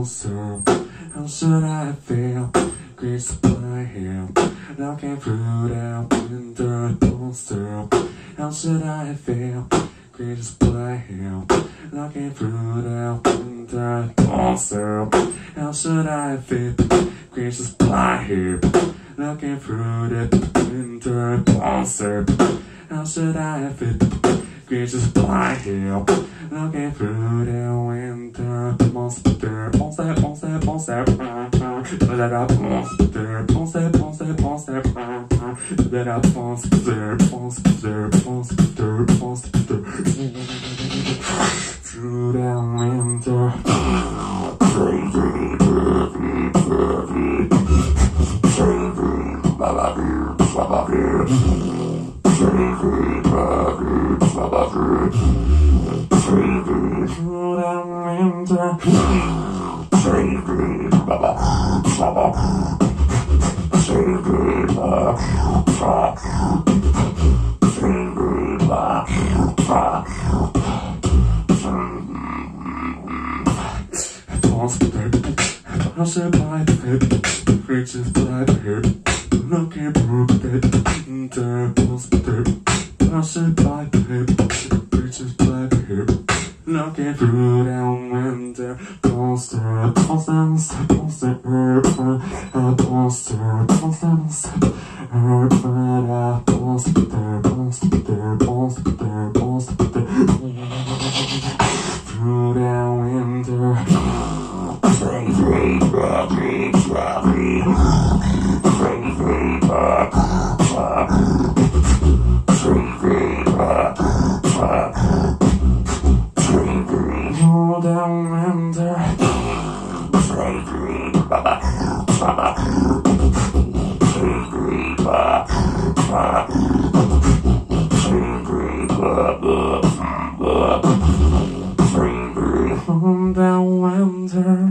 monster. How should I feel? Great supply here, looking through the winter monster. How should I feel? Great supply here, looking through the winter monster. How should I feel? Great supply here, looking through the winter monster. How should I feel? Great supply here, looking through the winter monster. Monster, monster, monster. That up monster, monster, monster, monster. That up monster, monster, monster, monster. Through the winter. Looking through the winter, monster, monster, monster, monster, through the winter. The winter.